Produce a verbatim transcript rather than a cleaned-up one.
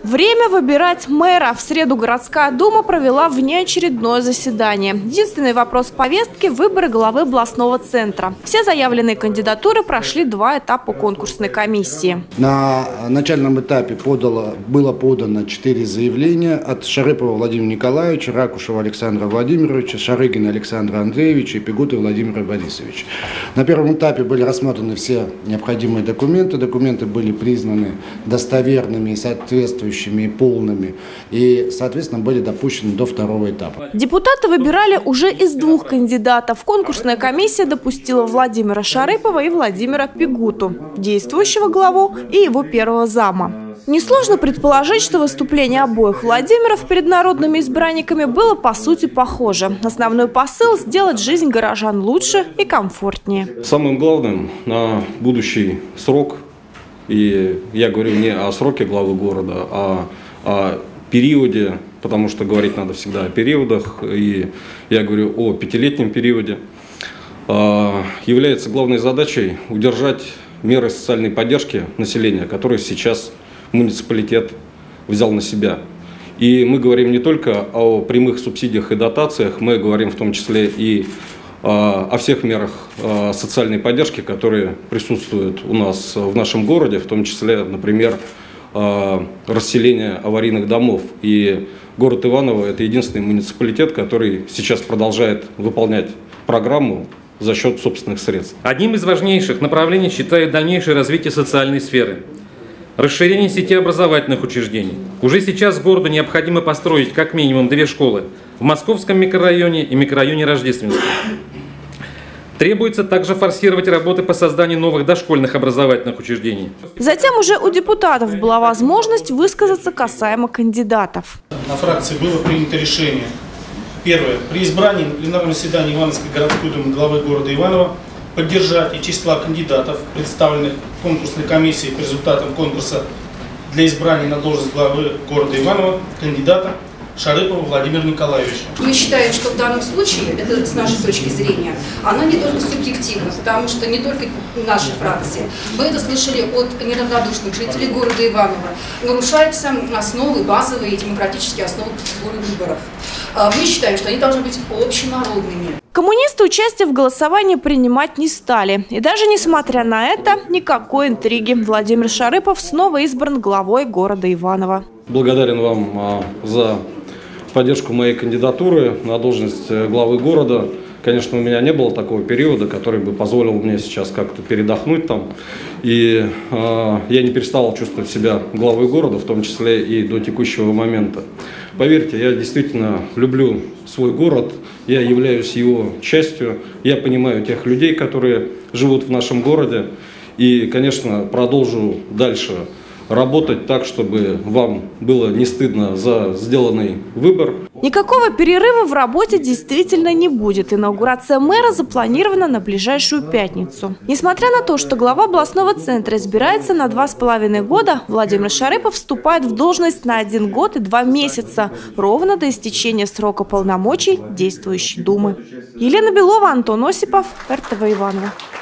Время выбирать мэра. В среду городская дума провела внеочередное заседание. Единственный вопрос повестки – выборы главы областного центра. Все заявленные кандидатуры прошли два этапа конкурсной комиссии. На начальном этапе подало, было подано четыре заявления от Шарыпова Владимира Николаевича, Ракушева Александра Владимировича, Шарыгина Александра Андреевича и Пигуты Владимира Борисовича. На первом этапе были рассмотрены все необходимые документы. Документы были признаны достоверными и соответствующими и полными, и, соответственно, были допущены до второго этапа. Депутаты выбирали уже из двух кандидатов. Конкурсная комиссия допустила Владимира Шарыпова и Владимира Пигуту, действующего главу и его первого зама. Несложно предположить, что выступление обоих Владимиров перед народными избранниками было по сути похоже. Основной посыл – сделать жизнь горожан лучше и комфортнее. Самым главным на будущий срок, и я говорю не о сроке главы города, а о периоде, потому что говорить надо всегда о периодах, и я говорю о пятилетнем периоде, является главной задачей удержать меры социальной поддержки населения, которые сейчас муниципалитет взял на себя. И мы говорим не только о прямых субсидиях и дотациях, мы говорим в том числе и о всех мерах социальной поддержки, которые присутствуют у нас в нашем городе, в том числе, например, расселение аварийных домов. И город Иваново – это единственный муниципалитет, который сейчас продолжает выполнять программу за счет собственных средств. Одним из важнейших направлений считаю дальнейшее развитие социальной сферы. Расширение сети образовательных учреждений. Уже сейчас городу необходимо построить как минимум две школы в Московском микрорайоне и микрорайоне Рождественском. Требуется также форсировать работы по созданию новых дошкольных образовательных учреждений. Затем уже у депутатов была возможность высказаться касаемо кандидатов. На фракции было принято решение. Первое. При избрании на пленарном заседании Ивановской городской думы главы города Иваново поддержать из числа кандидатов, представленных конкурсной комиссией по результатам конкурса для избрания на должность главы города Иваново, кандидата Шарыпова Владимира Николаевича. Мы считаем, что в данном случае, это с нашей точки зрения, оно не только субъективно, потому что не только нашей фракции, мы это слышали от неравнодушных жителей города Иваново, нарушаются основы, базовые и демократические основы процедуры выборов. Мы считаем, что они должны быть общенародными. Коммунисты участие в голосовании принимать не стали. И даже несмотря на это, никакой интриги. Владимир Шарыпов снова избран главой города Иваново. Благодарен вам за поддержку моей кандидатуры на должность главы города. Конечно, у меня не было такого периода, который бы позволил мне сейчас как-то передохнуть там. И э, я не перестал чувствовать себя главой города, в том числе и до текущего момента. Поверьте, я действительно люблю свой город, я являюсь его частью, я понимаю тех людей, которые живут в нашем городе. И, конечно, продолжу дальше работать так, чтобы вам было не стыдно за сделанный выбор. Никакого перерыва в работе действительно не будет. Инаугурация мэра запланирована на ближайшую пятницу. Несмотря на то, что глава областного центра избирается на два с половиной года, Владимир Шарыпов вступает в должность на один год и два месяца, ровно до истечения срока полномочий действующей думы. Елена Белова, Антон Осипов, эр тэ вэ Иваново.